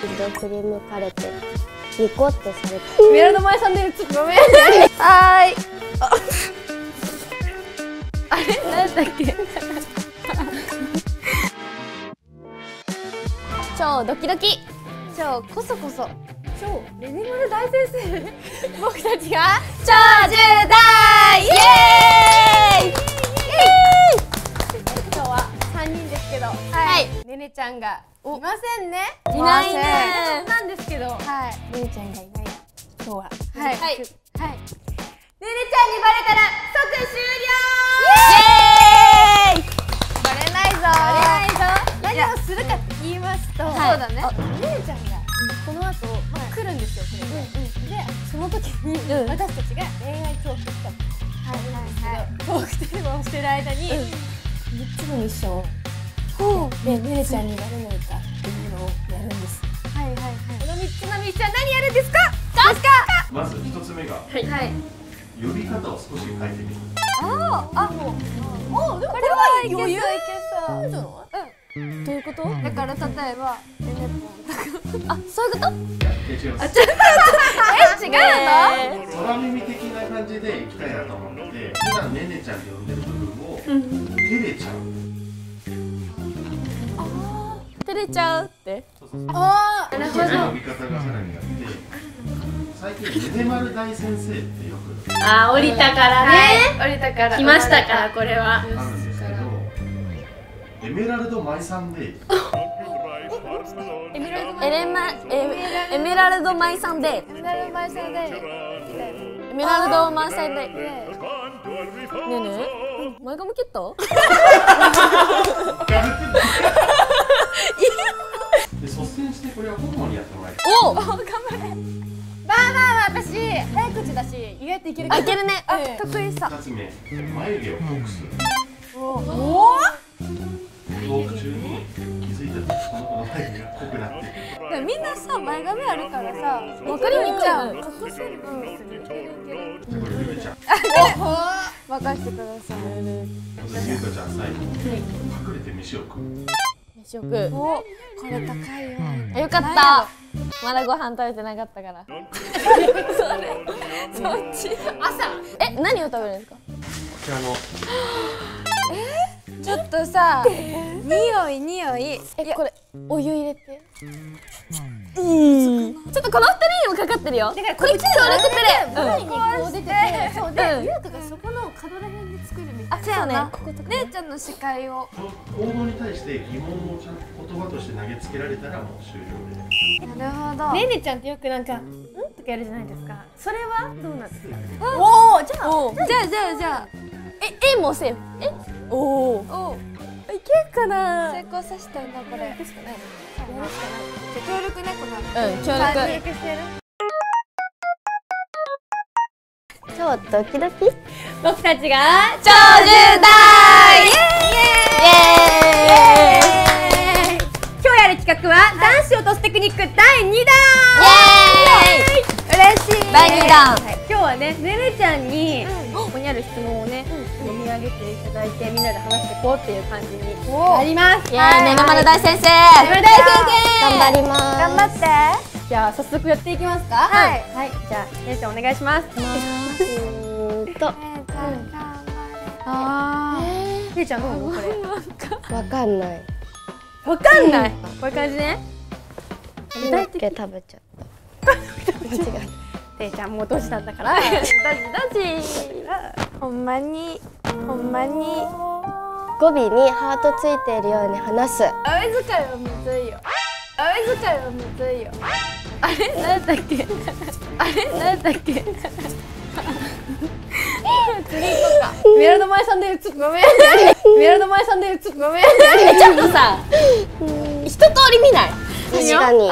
度振り向かれてニコってされた。 メラの前さんでちょっとごめん。 はーい。 あれなんだっけ。 超ドキドキ。超コソコソ。 超レネマル大先生。僕たちが超重大イエーイ。 今日は3人ですけど、 はい。 ねねちゃんがいませんね。 いないね。 なんですけど、はい。ねねちゃんがいない。今日は。はい。はい。ねねちゃんにバレたら即終了。 イエーイ。バレないぞ。 何をするかと言いますと、そうだね。ねねちゃんがこの後来るんですよ。これで、その時に私たちが恋愛トークしたんです。トークテーマをしてる間に3つのミッションでねねちゃんになれないかっていうのをやるんです。この3つのミッション何やるんですか？ まず1つ目が呼び方を少し変えてみる。 これは余裕いけそうじゃない？どういうこと？だから例えばねねぽんとか、そういうこと？ 違います。 違うの？ 空耳的な感じでいきたいなと思って、普段ねねちゃんって呼んでる部分を照れちゃう。 照れちゃうって。 ああ、なるほど。 呼び方がさらにあって、最近ねねまる大先生ってよくあ、降りたからね。降りたから来ましたからこれは。 あるんですけど、エメラルドマイサンデー。 エメラルドマイサンデー。エメラルドマイサンデー。エメラルドマイサンデー。ねえねえ、前髪切った？ で、率先してこれは本能にやってもらいたい。 お、 頑張れ。私早口だし意外といける。 いけるね。 得意さ。 2つ目、眉毛を濃くする。 おお。 トーク中に気づいたらこの子の眉毛が濃くなってる。 みんなさ前髪あるからさ、 わかりにくい。 じゃん。隠せるかもしれない。 じゃあこれゆうちゃん。 任せてください。 ゆうかちゃん最後隠れて飯を食う。 飯を食う。 お、これ高いよ。 よかった。まだご飯食べてなかったから。そっち。 朝。 何を食べるんですか？ こちらのちょっとさ、匂い。 これお湯入れて。ちょっとこの2人にもかかってるよ。これ協力プレイ。 前にこう出てて、そうで、ゆうかがそこの角ら辺で作るみたいな。 そうね。 姉ちゃんの視界を。 行動に対して疑問をちゃんと言葉として投げつけられたらもう終了で。 なるほど。ねねちゃんってよくなんか、んとかやるじゃないですか。それはどうなんですか？おお、じゃあ。 もうセーフ。おお。いけるかな。 成功させたんだこれ。やるしかない。じゃ協力ねこの。 協力。超ドキドキ。 僕たちが超重大イエーイ。 今日やる企画は男子落とすテクニック第2弾。嬉しい。 第2弾。 今日はね、ねねちゃんにここにある質問をね読み上げていただいてみんなで話していこうっていう感じになります。 イエーイ、ねねまる大先生。 ねねまる大先生。 頑張ります。 頑張って。じゃあ早速やっていきますか。はい。じゃあねねちゃんお願いします。ねねちゃんどう思うこれ？ わかんない。 わかんない。こういう感じね。 具体的に食べちゃった。間違えていちゃんもうドジなんだから。ドジ。ほんまに。語尾にハートついているように話す。 あれ使いはむずいよ。あれなんだっけ？次行こうか。メラルドマイサンデーちょっとごめん。ちょっとさ、一通り見ない。確かに。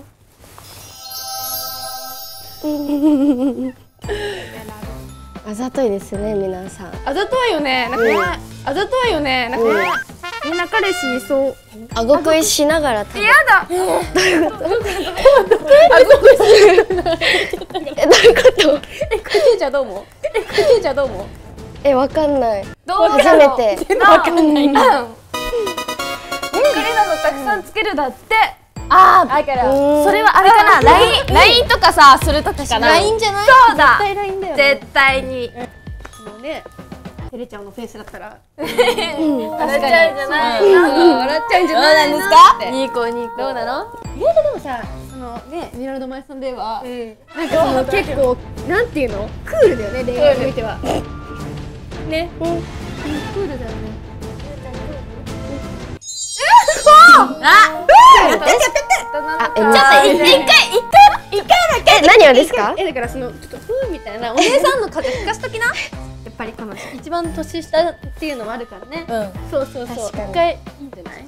あざといですね、皆さん。 あざといよね。みんな彼氏にそう。 顎食いしながら食べる。 やだ。どういうこと？顎食いしながら。 どういうこと？ これケイちゃんどう思う？ わかんない。 初めて。 わかんない。これなのたくさんつけるだって。 ああ、だからそれはあれかな、LINE とかさするときかな。 LINE じゃない？ そうだ、 絶対 LINE だよね。 絶対に。 もうね、てれちゃんのフェイスだったら笑っちゃうんじゃない？ 笑っちゃうんじゃないの？ どうなんですか？ニコニコ。どうなの？ 意外とでもさ、そのね、エメラルドマイさんではなんかその結構なんていうの？クールだよね、恋愛においては。ね、クールだよね。 あ、やってちょっと一回だけ。 何をですか？ だからそのちょっとふーみたいなお姉さんの風吹かしときな。やっぱりこの一番年下っていうのもあるからね。そうそうそう。一回いいんじゃない？いいん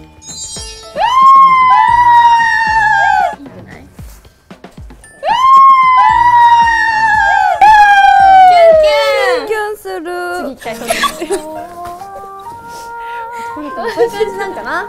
じゃない？ キュンする。次行きたい。 こういう感じなんかな。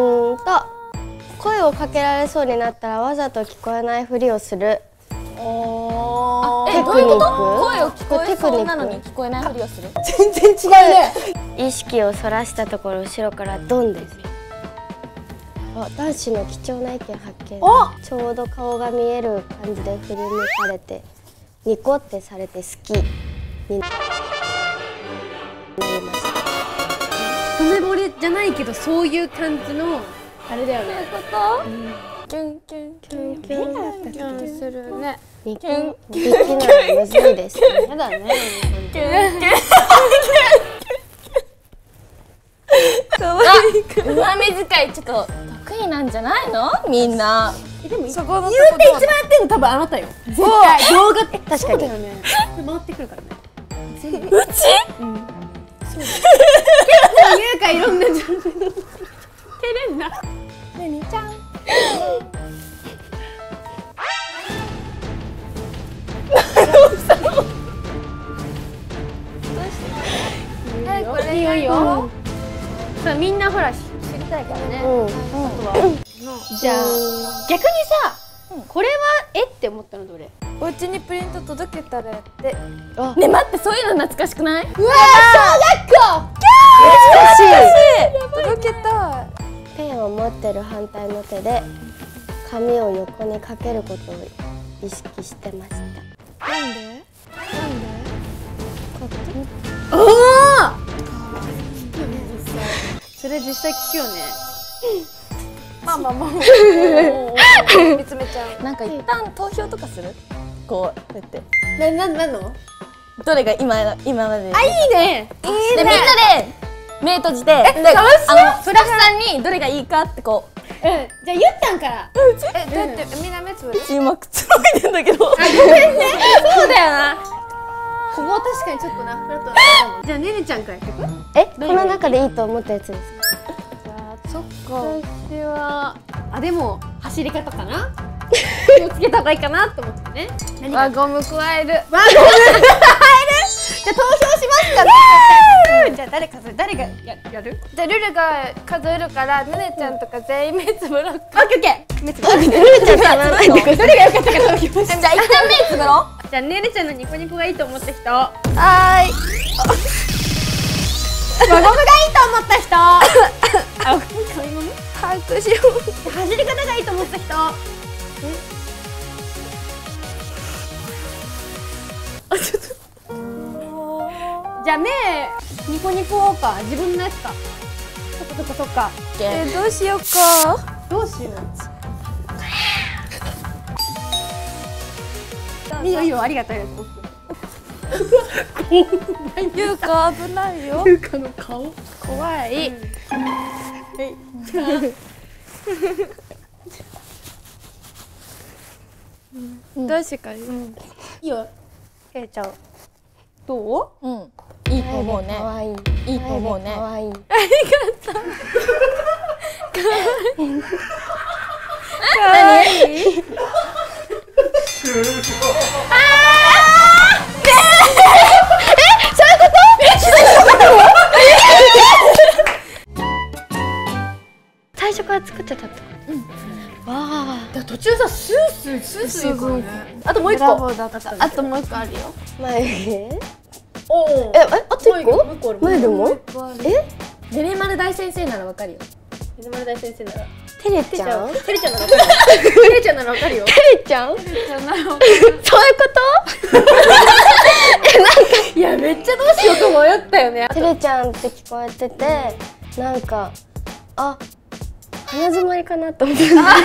声をかけられそうになったらわざと聞こえないふりをする。テクニック？ 声を聞こえそうなのに聞こえないふりをする。 全然違うね。 意識をそらしたところ後ろからドンです。男子の貴重な意見発見。ちょうど顔が見える感じで振り向かれてニコってされて好きになりました。 一目惚れじゃないけどそういう感じのあれだよね。 キュンキュンキュンキュンキュンするね。 できないむずいです。 やだね。 キュンキュン。上目遣いちょっと得意なんじゃないの？みんな。 でもそこの言うて一番やってるの多分あなたよ。絶対動画って確かに。 だよね。これ回ってくるからね。 うち？ そうだよ。結構言うかいろんなジャンルの。照れんな。 ねにちゃん。 いいよいいよ。そうみんなほら知りたいからね。じゃあ逆にさ、これはって思ったのどれ？ お家にプリント届けたらやって。ねあ、 待ってそういうの懐かしくない？ うわ小学校。 届けたい。 ペンを持ってる反対の手で紙を横にかけることを意識してました。 なんで？ おお。それ実際聞くよね。 まあ見つめちゃう。なんか一旦投票とかする？こうやって。 なんの？ どれが今まで。 あ、いいね。 でみんなで目閉じて、でスタッフさんにどれがいいかってこう。 じゃあゆったんから。 どうやってみんな目つぶる？今くつろいでんだけど。 ごめんね。そうだよな。ここは確かにちょっとなフラットだったもん。じゃあねねちゃんからやってく？ この中でいいと思ったやつですか？ じゃあそっか。私はでも走り方かな。気をつけた方がいいかなと思ってね。 輪ゴム加える。 じゃあ投票しますか。じゃあ誰がやる？ じゃあルルが数えるからねねちゃんとか全員目つぶろう。 オッケーオッケー。目つぶろう。 ルルちゃんさんないでください。 どれが良かったか投票します。 じゃあ一旦目つぶろう。 じゃあねねちゃんのニコニコがいいと思った人。 はーい。 輪ゴムがいいと思った人。 拍手。 走り方がいいと思った人。じゃあ目ニコニコか自分のやつか。そっか。 どうしようか。 どうしよう。いいよありがとう。 ゆうか危ないよ。 ゆうかの顔怖い。どうしようか。 いいよ。 けいちゃん。 どう？ うん。いいと思うね。 可愛い。 いいと思うね。 可愛い。 何？ 最初から作ってたってこと？わあ。 途中さスースーいくからね。あともう一個。 あともう一個あるよ。 眉毛？ おお。 あと一個？眉毛も？ ねねまる大先生ならわかるよ。 ねねまる大先生なら。 テレちゃん？ テレちゃんならわかるよ。テレちゃんならわかるよ。 テレちゃん？ テレちゃんならわかる。 そういうこと？ いやめっちゃどうしようと迷ったよね。 テレちゃんって聞こえてて、なんか鼻詰まりかなと思って。鼻が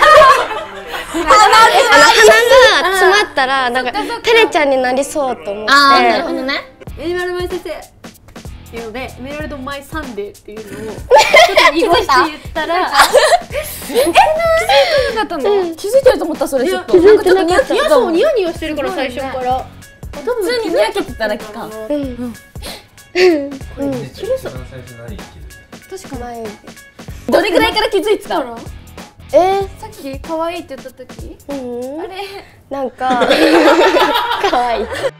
詰まったらなんかテレちゃんになりそうと思って。 なるほどね。 エメラルドマイ先生っていうので、エメラルドマイサンデーっていうのをちょっと濁して言ったら、気づいてなかったの？ 気づいてると思ったそれちょっと。 気づいてなかった。 いやそうニヤニヤしてるから最初から。 普通ににやけてただけか。 一番最初何言ってる？ 確か眉毛。 どれぐらいから気づいてた？ さっき可愛いって言った時、あれなんか可愛い。